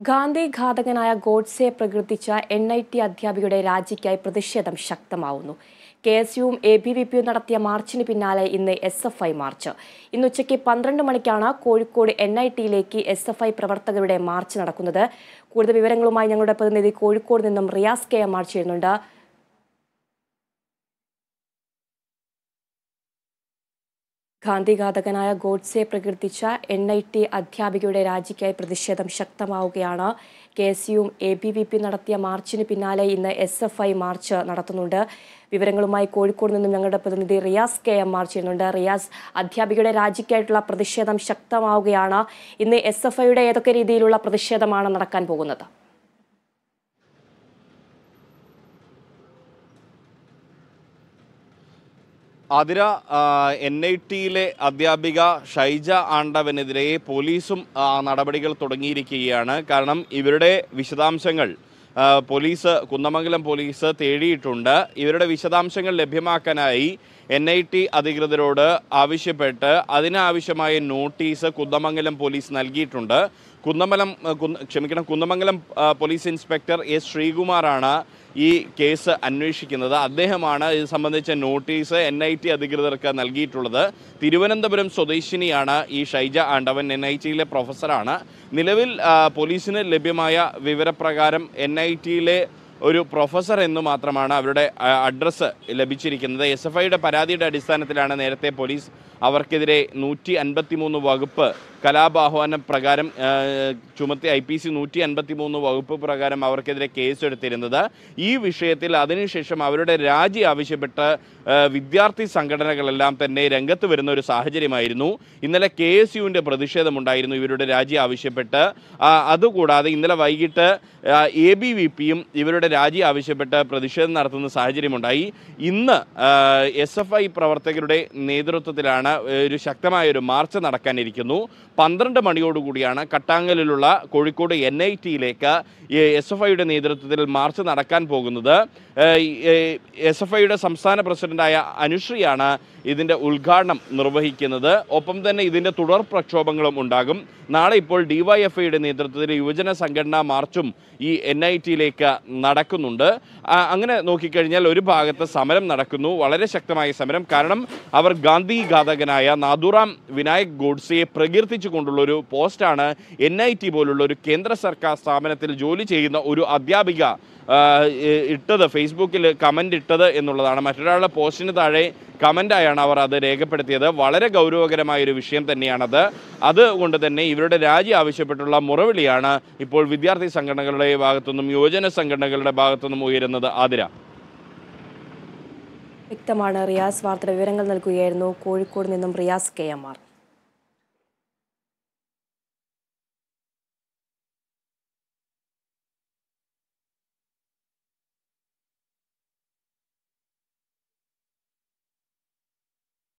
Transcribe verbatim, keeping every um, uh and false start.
ഗാന്ധി ഘാതകനായ ഗോഡ്സെ പ്രകീർത്തിച്ച N I T അധ്യാപികയുടെ രാജിക്കായി പ്രതിഷേധം ശക്തമാവുന്നു. കെ എസ് യുവും എ ബി വി പിയും നടത്തിയ മാർച്ചിന് പിന്നാലെ ഇന്ന് എസ് എഫ് ഐ മാർച്ച്. ഇന്ന് ഉച്ചയ്ക്ക് പന്ത്രണ്ട് മണിക്കാണ് കോഴിക്കോട് എൻ ഐ ടിയിലേക്ക് എസ് എഫ് ഐ പ്രവർത്തകരുടെ മാർച്ച് നടക്കുന്നത്. കൂടുതൽ വിവരങ്ങളുമായി ഞങ്ങളുടെ പ്രതിനിധി കോഴിക്കോട് നിന്നും റിയാസ് കെ എം മാർച്ച് ചെയ്യുന്നുണ്ട്. ഗാന്ധിഘാതകനായ ഗോഡ്സെ പ്രകീർത്തിച്ച എൻ ഐ ടി അധ്യാപികയുടെ രാജിക്കായി പ്രതിഷേധം ശക്തമാവുകയാണ്. കെ എസ് യുവും എ ബി വി പി നടത്തിയ മാർച്ചിന് പിന്നാലെ ഇന്ന് എസ് എഫ് ഐ മാർച്ച് നടത്തുന്നുണ്ട്. വിവരങ്ങളുമായി കോഴിക്കോട് നിന്നും ഞങ്ങളുടെ പ്രതിനിധി റിയാസ് കെ എം മാർച്ച് ചെയ്യുന്നുണ്ട്. റിയാസ്, അധ്യാപികയുടെ രാജിക്കായിട്ടുള്ള പ്രതിഷേധം ശക്തമാവുകയാണ്. ഇന്ന് എസ് എഫ് ഐയുടെ ഏതൊക്കെ രീതിയിലുള്ള പ്രതിഷേധമാണ് നടക്കാൻ പോകുന്നത്? ആതിര, എൻ ഐ ടിയിലെ അധ്യാപിക ഷൈജ ആണ്ടവനെതിരെ പോലീസും നടപടികൾ തുടങ്ങിയിരിക്കുകയാണ്. കാരണം ഇവരുടെ വിശദാംശങ്ങൾ പോലീസ് കുന്നമംഗലം പോലീസ് തേടിയിട്ടുണ്ട്. ഇവരുടെ വിശദാംശങ്ങൾ ലഭ്യമാക്കാനായി എൻ ഐ ടി അധികൃതരോട് ആവശ്യപ്പെട്ട് അതിനാവശ്യമായ നോട്ടീസ് കുന്നമംഗലം പോലീസ് നൽകിയിട്ടുണ്ട്. കുന്നമംഗലം ക്ഷമിക്കണം കുന്നമംഗലം പോലീസ് ഇൻസ്പെക്ടർ എസ് ശ്രീകുമാറാണ് ഈ കേസ് അന്വേഷിക്കുന്നത്. അദ്ദേഹമാണ് ഇത് സംബന്ധിച്ച നോട്ടീസ് എൻ ഐ ടി അധികൃതർക്ക് നൽകിയിട്ടുള്ളത്. തിരുവനന്തപുരം സ്വദേശിനിയാണ് ഈ ഷൈജ ആണ്ടവൻ. എൻ ഐ ടിയിലെ പ്രൊഫസറാണ്. നിലവിൽ പോലീസിന് ലഭ്യമായ വിവരപ്രകാരം എൻ ഐ ടിയിലെ ഒരു പ്രൊഫസർ എന്ന് മാത്രമാണ് അവരുടെ അഡ്രസ്സ് ലഭിച്ചിരിക്കുന്നത്. എസ് എഫ് ഐയുടെ പരാതിയുടെ അടിസ്ഥാനത്തിലാണ് നേരത്തെ പോലീസ് അവർക്കെതിരെ നൂറ്റി അൻപത്തി മൂന്ന് വകുപ്പ് കലാപാഹ്വാന പ്രകാരം ചുമത്തി ഐ പി സി നൂറ്റി അൻപത്തി മൂന്ന് വകുപ്പ് പ്രകാരം അവർക്കെതിരെ കേസെടുത്തിരുന്നത്. ഈ വിഷയത്തിൽ അതിനുശേഷം അവരുടെ രാജി ആവശ്യപ്പെട്ട് വിദ്യാർത്ഥി സംഘടനകളെല്ലാം തന്നെ രംഗത്ത് വരുന്ന ഒരു സാഹചര്യമായിരുന്നു. ഇന്നലെ കെ എസ് യുവിൻ്റെ പ്രതിഷേധമുണ്ടായിരുന്നു ഇവരുടെ രാജി ആവശ്യപ്പെട്ട്. അതുകൂടാതെ ഇന്നലെ വൈകിട്ട് എ ബി വി പിയും ഇവരുടെ രാജി ആവശ്യപ്പെട്ട് പ്രതിഷേധം നടത്തുന്ന സാഹചര്യമുണ്ടായി. ഇന്ന് എസ് എഫ് ഐ പ്രവർത്തകരുടെ നേതൃത്വത്തിലാണ് ഒരു ശക്തമായൊരു മാർച്ച് നടക്കാനിരിക്കുന്നു. പന്ത്രണ്ട് മണിയോടുകൂടിയാണ് കട്ടാങ്ങലിലുള്ള കോഴിക്കോട് എൻ ഐ ടിയിലേക്ക് എസ് എഫ് ഐയുടെ നേതൃത്വത്തിൽ മാർച്ച് നടക്കാൻ പോകുന്നത്. എസ് എഫ് ഐയുടെ സംസ്ഥാന പ്രസിഡന്റായ അനുശ്രീയാണ് ഇതിൻ്റെ ഉദ്ഘാടനം നിർവഹിക്കുന്നത്. ഒപ്പം തന്നെ ഇതിൻ്റെ തുടർ പ്രക്ഷോഭങ്ങളും ഉണ്ടാകും. നാളെ ഇപ്പോൾ ഡി വൈ എഫ് ഐയുടെ നേതൃത്വത്തിൽ യുവജന സംഘടനാ മാർച്ചും ഈ എൻ ഐ ടിയിലേക്ക് നടക്കുന്നുണ്ട്. അങ്ങനെ നോക്കിക്കഴിഞ്ഞാൽ ഒരു ഭാഗത്ത് സമരം നടക്കുന്നു, വളരെ ശക്തമായ സമരം. കാരണം അവർ ഗാന്ധി ഘാതകനായ നാഥുറാം വിനായക് ഗോഡ്സെയെ പ്രകീർത്തിച്ചു കൊണ്ടുള്ളൊരു പോസ്റ്റാണ് എൻ ഐ ടി പോലുള്ള ഒരു കേന്ദ്ര സർക്കാർ സ്ഥാപനത്തിൽ ജോലി ചെയ്യുന്ന ഒരു അധ്യാപിക ഇട്ടത്, ഫേസ്ബുക്കിൽ കമൻ്റ് ഇട്ടത് എന്നുള്ളതാണ്. മറ്റൊരാളുടെ പോസ്റ്റിന് താഴെ കമൻ്റായാണ് അവർ അത് രേഖപ്പെടുത്തിയത്. വളരെ ഗൗരവകരമായൊരു വിഷയം തന്നെയാണത്. അതുകൊണ്ട് തന്നെ ഇവരുടെ രാജി ആവശ്യപ്പെട്ടുള്ള മുറവിളിയാണ് ഇപ്പോൾ വിദ്യാർത്ഥി സംഘടനകളുടെ ഭാഗത്തുനിന്നും യുവജന സംഘടനകളുടെ ഭാഗത്തുനിന്നും ഉയരുന്നത്. ആതിര, വ്യക്തമാണ്. റിയാസ് വാർത്തയുടെ വിവരങ്ങൾ നൽകുകയായിരുന്നു. കോഴിക്കോട് നിന്നും റിയാസ് കെ എം ആർ.